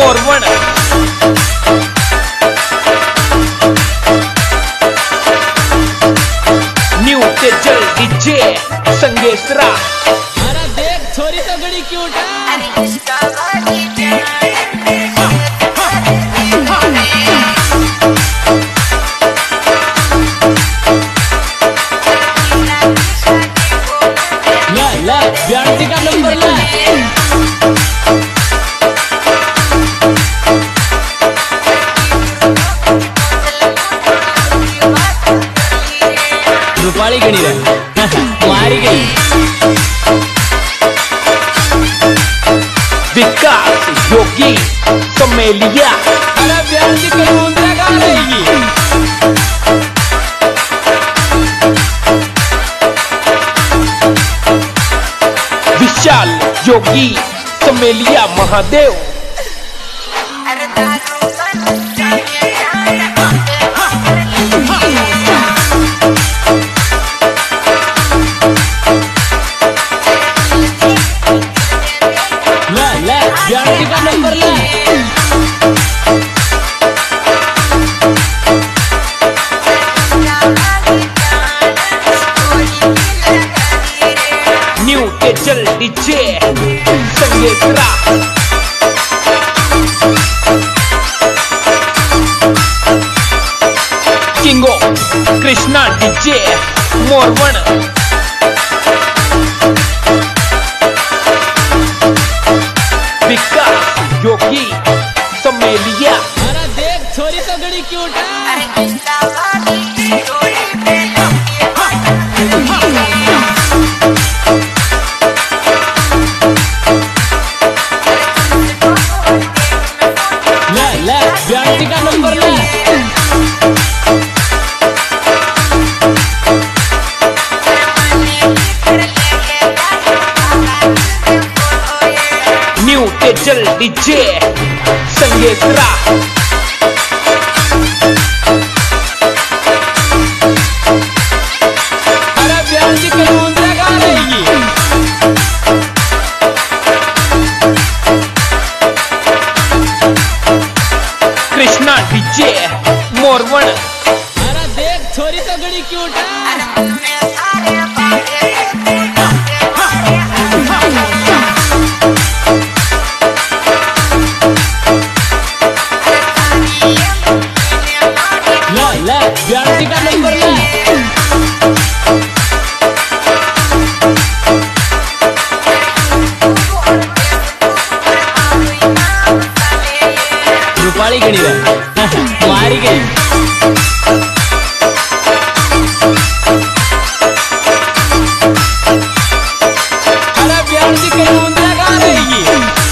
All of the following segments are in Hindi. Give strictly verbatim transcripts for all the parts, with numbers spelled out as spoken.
मोरवण। New Tejal DJ Sangesara. अरे देख छोरी तो बड़ी क्यूट है। ले ले ब्यासी का नंबर ले। रूपाली गणी रे मारी गई। विकास योगी समेलिया। अरे ब्यासी के मुंद्रा गा रही। विशाल योगी समेलिया महादेव। ले ले ब्यासी का नंबर ले। New Tejal DJ Sangesara. किंगो कृष्णा डीजे मोरवण। विकास योगी समेलिया। अरे देख छोरी तो बड़ी क्यूट है। ले ले ब्यासी का नंबर ले। New Tejal DJ Sangesara. अरे ब्यासी के मुंद्रा गा रही। कृष्णा डीजे मोरवण। अरे देख छोरी तो बड़ी क्यूट है। ले ले ब्यासी का नंबर ले। रूपाली गणी रे मारी गई। अरे ब्यासी के मुंद्रा गा रही।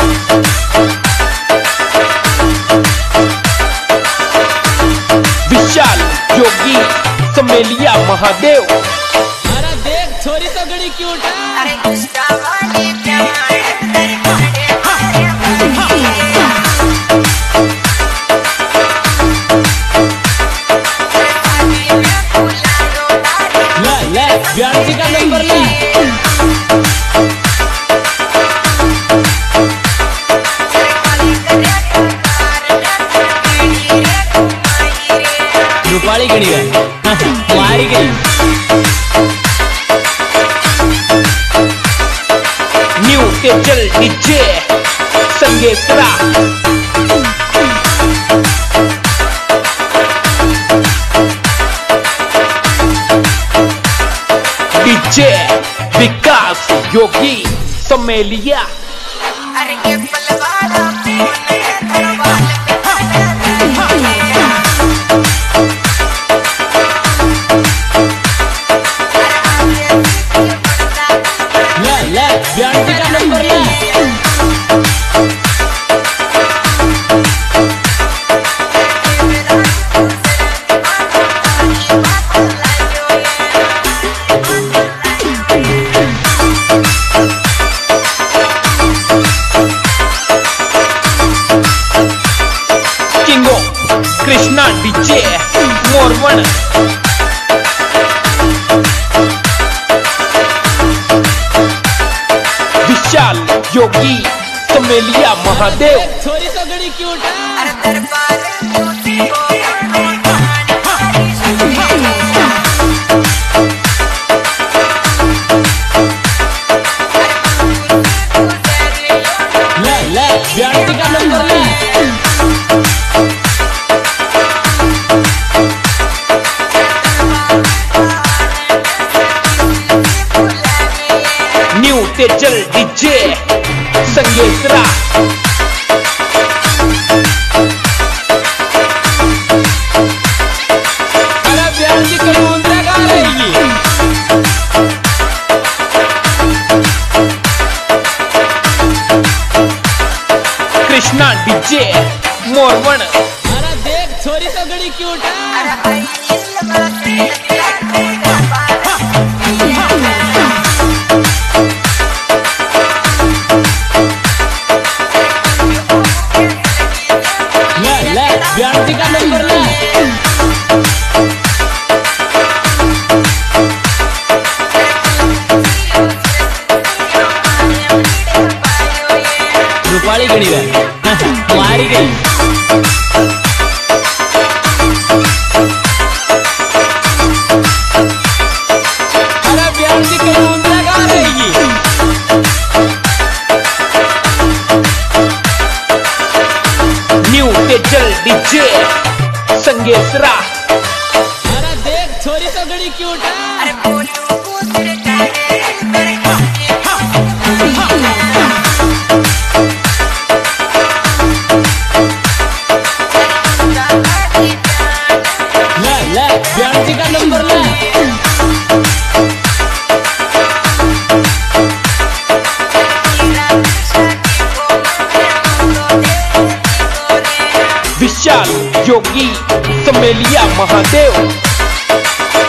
विशाल योगी समेलिया महादेव। अरे देख छोरी तो बड़ी क्यूट है। ले ले ब्यासी का नंबर ले। रूपाली गणी रे मारी गई। New Tejal DJ Sangesara. DJ Vikas Yogi Samelia. ले ले ब्यासी का नंबर ले। किंगो कृष्णा डीजे मोरवण। विशाल योगी समेलिया महादेव। छोरी तो गड़ी क्यूट है। ले ले ब्याणती का नंबर ले। New Tejal DJ Sangeetra. अरे ब्याणती कल मुंद्रा गा रही है। कृष्णा डीजे मोरवन। अरे देख छोरी तो गड़ी क्यूट है। ब्याणती का नंबर ले। रूपाली गड़ी है मारी गई। अरे ब्याणती कल मुंद्रा गा रही है। New Tejal DJ Sangeetra. अरे देख छोरी तो गड़ी क्यूट है। ले ले ब्याणती का नंबर ले। विशाल योगी समेलिया महादेव।